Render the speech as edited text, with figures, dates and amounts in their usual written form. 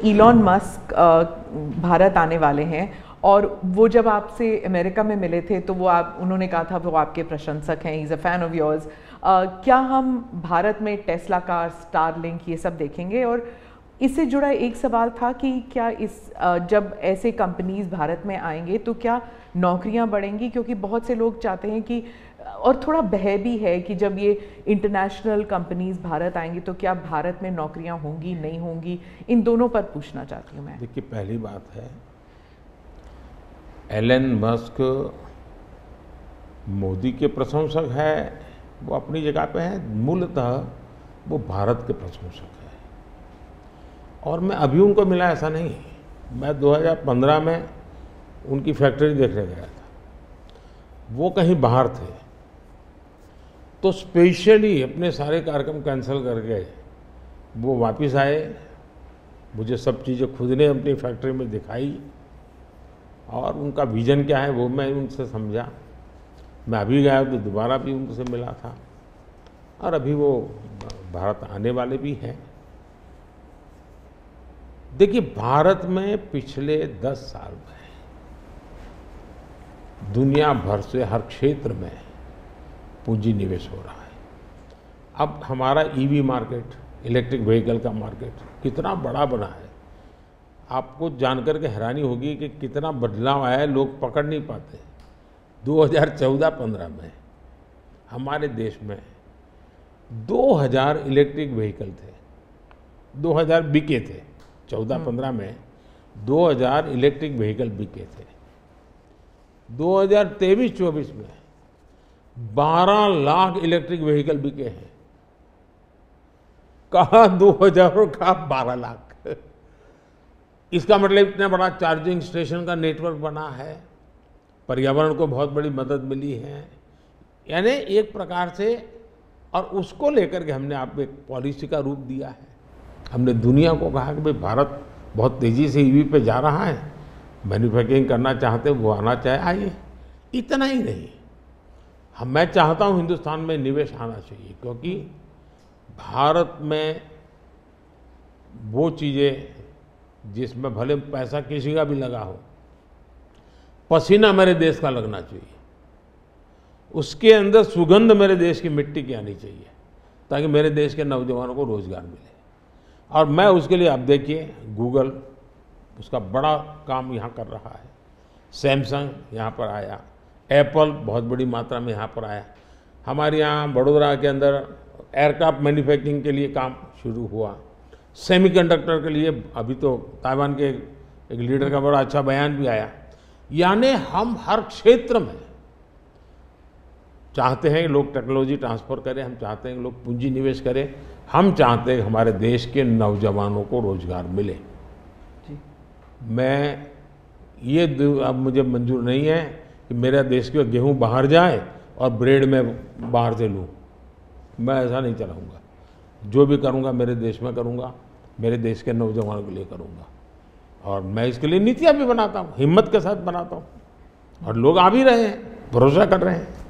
Elon Musk Bharat आने वाले हैं, और वो जब आपसे अमेरिका में मिले थे तो उन्होंने कहा था वो आपके प्रशंसक हैं, he is a fan of yours. क्या हम भारत में टेस्ला कार, स्टारलिंक, ये सब देखेंगे? और इससे जुड़ा एक सवाल था कि क्या जब ऐसे कंपनीज भारत में आएंगे तो क्या नौकरियां बढ़ेंगी? क्योंकि बहुत से लोग चाहते हैं कि, और थोड़ा भय भी है कि जब ये इंटरनेशनल कंपनीज भारत आएंगी तो क्या भारत में नौकरियां होंगी, नहीं होंगी? इन दोनों पर पूछना चाहती हूँ मैं। देखिए, पहली बात है, एलन मस्क मोदी के प्रशंसक है, वो अपनी जगह पे है। मूलतः वो भारत के प्रशंसक है, और मैं अभी उनको मिला ऐसा नहीं। मैं 2015 में उनकी फैक्ट्री देखने गया था, वो कहीं बाहर थे, तो स्पेशली अपने सारे कार्यक्रम कैंसिल करके वो वापस आए। मुझे सब चीज़ें खुद ने अपनी फैक्ट्री में दिखाई, और उनका विजन क्या है वो मैं उनसे समझा। मैं अभी गया तो दोबारा भी उनसे मिला था, और अभी वो भारत आने वाले भी हैं। देखिए, भारत में पिछले 10 साल में दुनिया भर से हर क्षेत्र में पूंजी निवेश हो रहा है। अब हमारा ईवी मार्केट, इलेक्ट्रिक व्हीकल का मार्केट कितना बड़ा बना है, आपको जानकर के हैरानी होगी कि कितना बदलाव आया है, लोग पकड़ नहीं पाते। 2014-15 में हमारे देश में 2000 इलेक्ट्रिक व्हीकल थे, 2000 बिके थे। 14-15 में 2000 इलेक्ट्रिक व्हीकल बिके थे। 2023-24 में 12 लाख इलेक्ट्रिक व्हीकल बिके हैं। कहा 2000 और कहा 12 लाख। इसका मतलब इतना बड़ा चार्जिंग स्टेशन का नेटवर्क बना है, पर्यावरण को बहुत बड़ी मदद मिली है। यानी एक प्रकार से, और उसको लेकर के हमने आपको एक पॉलिसी का रूप दिया है। हमने दुनिया को कहा कि भाई भारत बहुत तेज़ी से ईवी पे जा रहा है, मैन्युफैक्चरिंग करना चाहते वो आना चाहे आइए। इतना ही नहीं, मैं चाहता हूँ हिंदुस्तान में निवेश आना चाहिए, क्योंकि भारत में वो चीज़ें जिसमें भले पैसा किसी का भी लगा हो, पसीना मेरे देश का लगना चाहिए, उसके अंदर सुगंध मेरे देश की मिट्टी की आनी चाहिए, ताकि मेरे देश के नौजवानों को रोजगार मिले। और मैं उसके लिए, अब देखिए, गूगल उसका बड़ा काम यहाँ कर रहा है, सैमसंग यहाँ पर आया, एप्पल बहुत बड़ी मात्रा में यहाँ पर आया। हमारे यहाँ बड़ोदरा के अंदर एयरक्राफ्ट मैन्युफैक्चरिंग के लिए काम शुरू हुआ, सेमीकंडक्टर के लिए अभी तो ताइवान के एक लीडर का बड़ा अच्छा बयान भी आया। यानी हम हर क्षेत्र में चाहते हैं कि लोग टेक्नोलॉजी ट्रांसफर करें, हम चाहते हैं कि लोग पूंजी निवेश करें, हम चाहते हैं कि हमारे देश के नौजवानों को रोजगार मिले। जी। मैं ये अब मुझे मंजूर नहीं है कि मेरा देश के गेहूं बाहर जाए और ब्रेड में बाहर से लूँ। मैं ऐसा नहीं चलाऊँगा। जो भी करूँगा मेरे देश में करूँगा, मेरे देश के नौजवानों के लिए करूँगा, और मैं इसके लिए नीतियाँ भी बनाता हूँ, हिम्मत के साथ बनाता हूँ, और लोग आ भी रहे हैं, भरोसा कर रहे हैं।